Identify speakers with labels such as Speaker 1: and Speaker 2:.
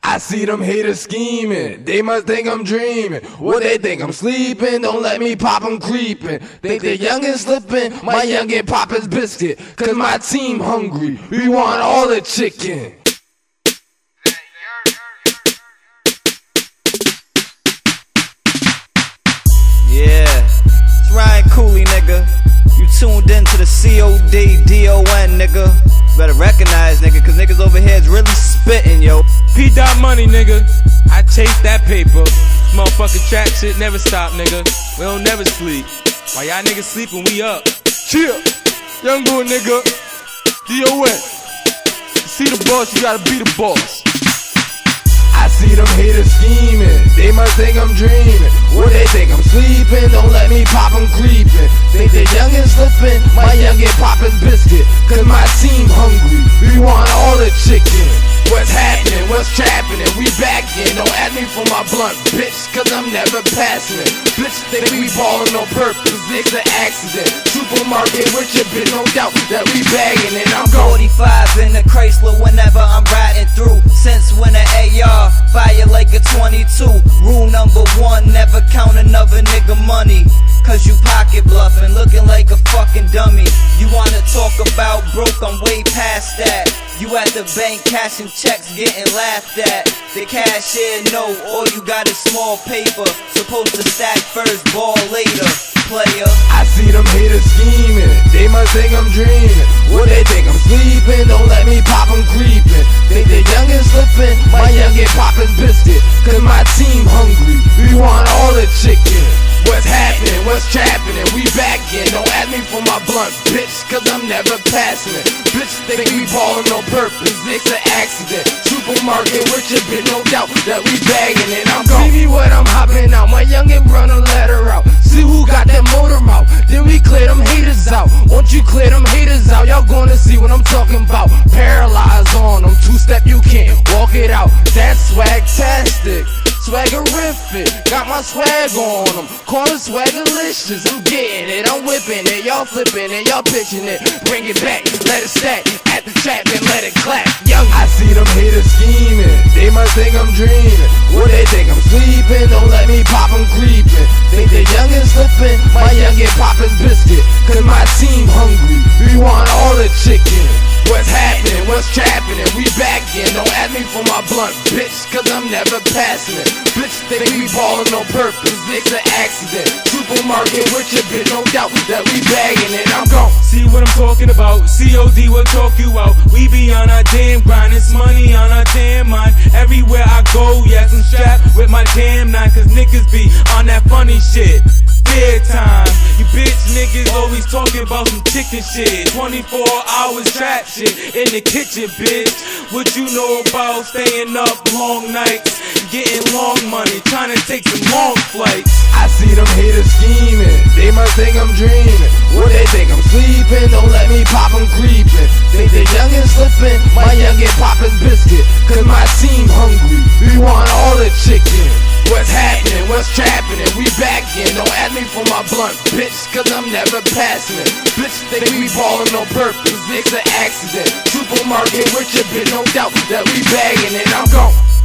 Speaker 1: I see them haters scheming, they must think I'm dreaming. What they think I'm sleeping, don't let me pop, I'm creeping. Think the youngin' slipping, my youngin' pop his biscuit. Cause my team hungry, we want all the chicken.
Speaker 2: Yeah, it's Ryan Cooley, nigga. You tuned in to the CODDON, nigga. Better recognize, nigga, cause niggas over here is really spitting, yo.
Speaker 3: P-Dot money, nigga. I chase that paper. Motherfucking trap shit never stop, nigga. We don't never sleep. While y'all niggas sleeping, we up. Chill. Young boy, nigga. DON. See the boss, you gotta be the boss.
Speaker 1: I see them haters scheming, they must think I'm dreaming. What they think I'm sleeping, don't let me pop, I'm creeping. Think the youngin' slipping, my youngin' pop his biscuit. Cause my team hungry, we want all the chicken. What's happening, what's trapping, we back in. Don't ask me for my blunt, bitch, cause I'm never passing it. Bitch think we ballin' on purpose, it's an accident. Supermarket with your bitch, no doubt that we bagging it. I'm going
Speaker 2: 45 in the Chrysler whenever I'm riding through. Since when the AR fire like a 22. Rule number 1, never count another nigga money. Cause you pocket bluffing, looking like a fucking dummy. You wanna talk about broke, I'm way past that. You at the bank cashing checks, getting laughed at. The cashier know all you got is small paper. Supposed to stack first, ball later, player.
Speaker 1: I see them haters scheming, they must think I'm dreaming. What they think I'm sleeping, don't let me pop, I'm creeping. Think the youngin' slipping, my youngin' pop his biscuit. Cause my team hungry, we want all the chicken. What's happening, what's trapping, we back in. Don't ask me for my blunt, bitch, cause I'm never passing it. Bitch think we ballin' on purpose, it's an accident. Supermarket with your bitch, no doubt that we bagging it. I'm gon' see me what I'm hopping out, my youngin' run a letter out. See who got that motor mouth, then we clear them haters out. Once you clear them haters out, y'all gonna see what I'm talking about. Paralyzed on them, two-step you can't walk it out. That's swag-tastic, swaggerific, got my swag on them. Call it swaggerlicious, I'm getting it, I'm whipping it. Y'all flipping it, y'all pitching it. Bring it back, let it stack at the trap and let it clap. Young, I see them haters scheming, they must think I'm dreaming. What they think I'm sleeping, don't let me pop, I'm creeping. Think the youngin' slipping, my youngin' pop his biscuit. Cause my team hungry, we want all the chicken. What's happening, what's trapping, we back in. Don't ask me for my blunt, bitch, cause I'm never passing it. Bitch think we ballin' on purpose, it's an accident. Supermarket with your bitch, no doubt that we bagging it. I'm gon'
Speaker 3: See what I'm talking about, COD will talk you out. We be on our damn grind, it's money on our damn mind. Everywhere I go, yes, I'm strapped with my damn nine. Cause niggas be on that funny shit. Fair time, you bitch niggas always talking about some chicken shit. 24 hours trap shit in the kitchen, bitch. What you know about staying up long nights, getting long money, trying to take some long flights.
Speaker 1: I see them haters scheming, they must think I'm dreaming. What they think I'm sleeping, don't let me pop, I'm creeping. Think the youngin' slipping, my youngin' pop his biscuit. Cause my team hungry, we want all the chicken. What's happening, what's trapping, we back in. Don't ask me for my blunt, bitch, cause I'm never passing it. Bitch think we ballin' on purpose, it's an accident. Supermarket with your bitch, no doubt that we bagging it. I'm gon'